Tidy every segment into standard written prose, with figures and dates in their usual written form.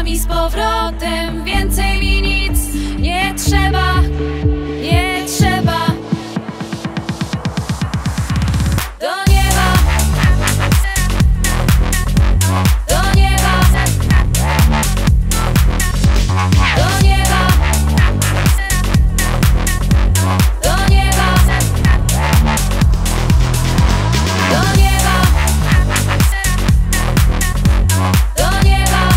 tam i z powrotem, więcej mi nic nie trzeba, nie trzeba. Do nieba, do nieba, do nieba, do nieba, do nieba, do nieba,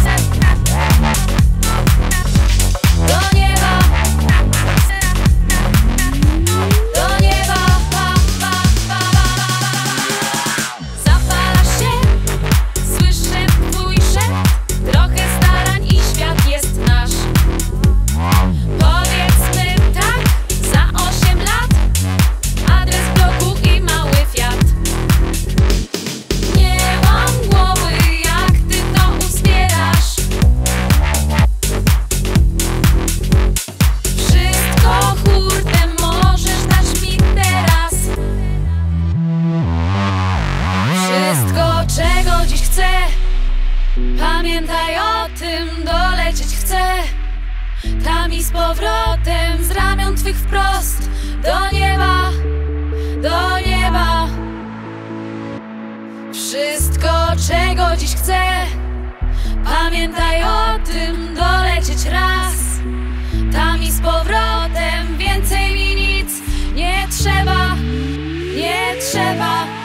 do nieba, do nieba. Zapalasz się, słyszę twój szept, trochę starań i świat jest nasz. Powiedzmy tak, za 8 lat, adres bloku i mały Fiat. Nie mam głowy, jak ty to uzbierasz. Wszystko hurtem możesz dać mi teraz. Wszystko, czego dziś chcę, pamiętaj o tym, dolecieć chcę. Tam i z powrotem, z ramion twych wprost, do nieba, do nieba. Wszystko, czego dziś chcę, pamiętaj o tym, dolecieć raz. Tam i z powrotem, więcej mi nic nie trzeba, nie trzeba.